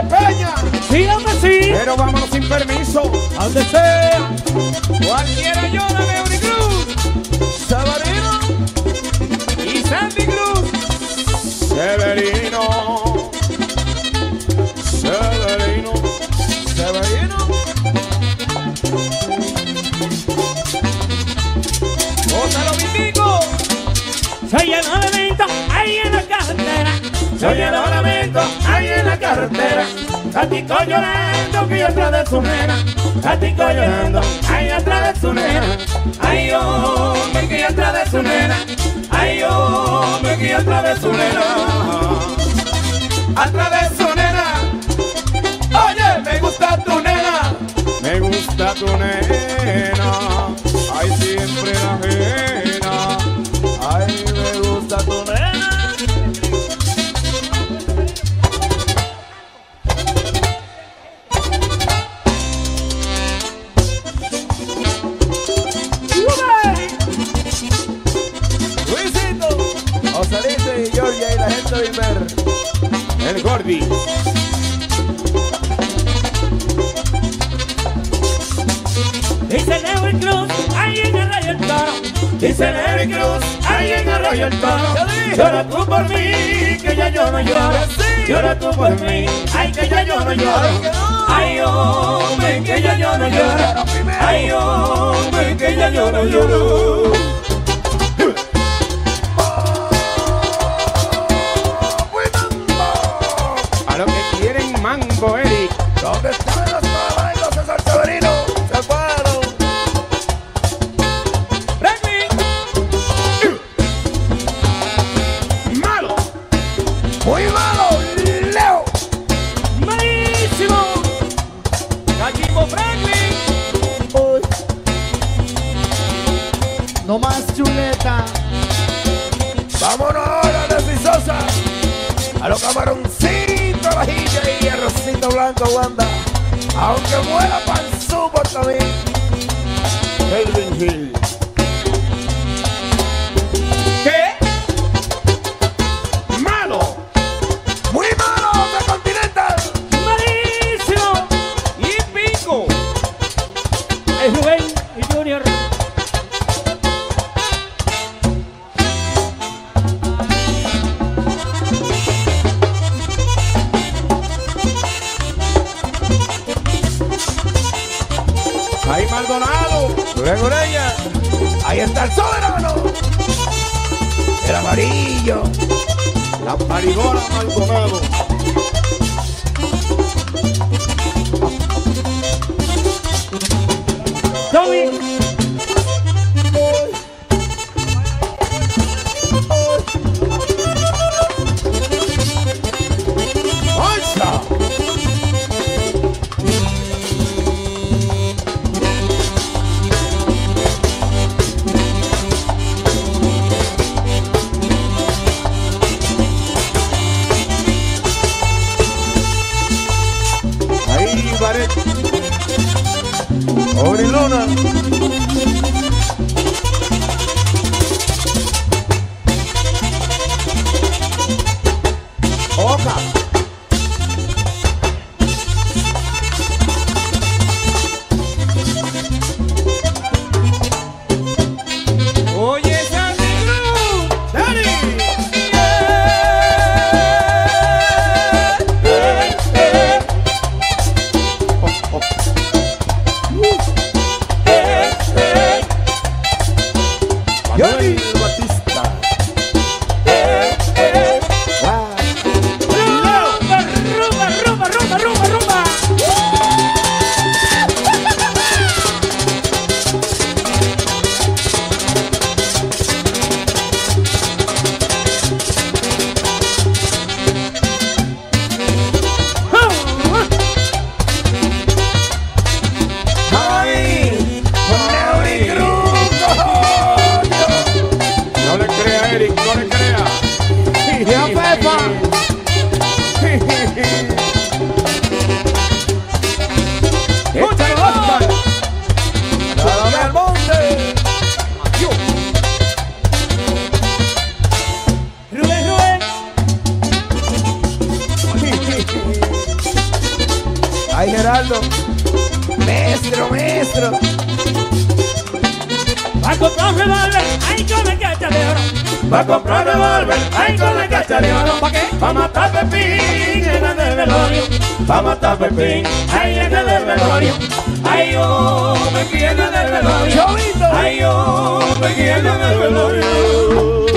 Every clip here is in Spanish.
Peña. Sí, hombre, sí. Pero vámonos sin permiso. A donde sea. Cualquiera llora de Unicruz. Severino Y Sandy Cruz. Severino. Severino. Severino. ¡Gózalo, Vitico! Se llenó de vento ahí en la carretera. Se llenó de lamento ahí en la carretera. Gatico llorando que atrás de su nena. Gatico llorando ahí atrás de su nena. Ay, hombre, que atrás de su nena. Ay, hombre, que atrás de su nena. Atrás de su nena. Oye, me gusta tu nena. Me gusta tu nena. Ay, siempre la ajena. Ay, me gusta tu nena. Luisito, Osalito y Georgia y la gente de Iber. El Gordi. Dice Lewin Cruz ahí en el Arroyo El Toro. Dice Nelly Cruz, ahí en Arroyo El Toro. Llora tú por mí, que ya yo no lloro. Llora tú por mí, ay, que ya yo no lloro. Ay, hombre, que ya yo no lloro. Ay, hombre, que ya yo no lloro. A lo que quieren mambo, Eric. ¿Dónde están los caballos, César Severino? Se fueron. Malo. Muy malo, Leo. Malísimo. Gallimo Franklin. No más chuleta. Vámonos ahora, Leslie Sosa. A los camaroncitos, vajilla y arrocito blanco, Wanda. Aunque muera Panzú por también. Kelvin Hill. ¿Qué? Malo. Muy malo de Continental. Malísimo. Y pico. Es Rubén y Junior. Ahí Maldonado, Rubén Ureña. Ahí está el soberano. El amarillo. La paridora Maldonado. Tommy. ¡Alza! Ahí, Baret. Oriluna. Oca. Oye, Sandy Cruz. Dale. Manuel Batista. Rumba, rumba, rumba, rumba, rumba. ¡Ay! ¡Nelly Cruz! ¡Coño! No le crea, Eric, no le crea. Y a Pepa. ¡Échalo, Oscar! ¡Dame al monte! Rubén, Rubén. Ay, Gerardo. Maestro, maestro. Va a comprar un revólver, ay, con la cacha de oro. Va a comprar un revólver, ay, con la cacha de oro. ¿Para qué? Va a matar Pepín en el velorio. Va a matar Pepín, ay, en el velorio. Ay, yo me quiero en el velorio. Ay, yo me quiero en el velorio.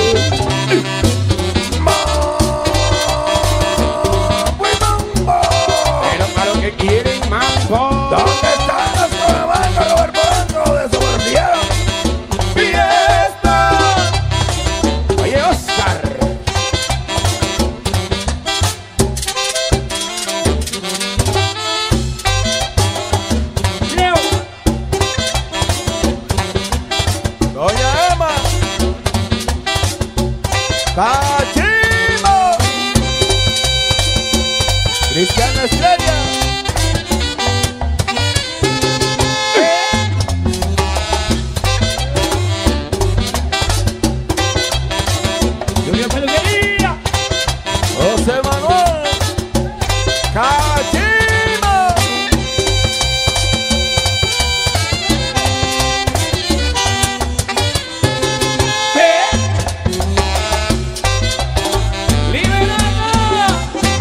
Pero para lo que quieren mambo. ¿Dónde están las carabanas, Roberto Blanco? Desobedecieron. ¡Fiesta! Oye, Oscar. Leo. Doña Emma. Cachimbo. Cristiano Estrella. Junior Peluquería. José Manuel. Cachimbo. Liberada.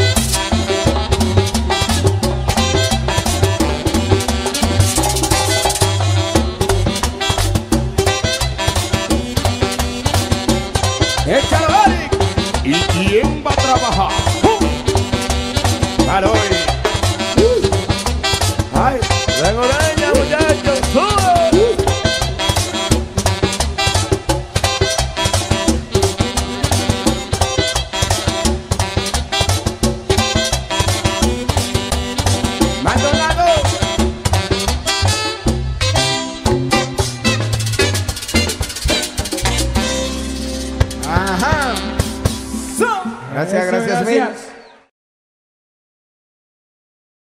Échalo, Eric. ¿Y quién va a trabajar? Para hoy. Ay, vengo leña, muchachos. ¡Sube! Maldonado. Ajá. Gracias, Eso, gracias, mil.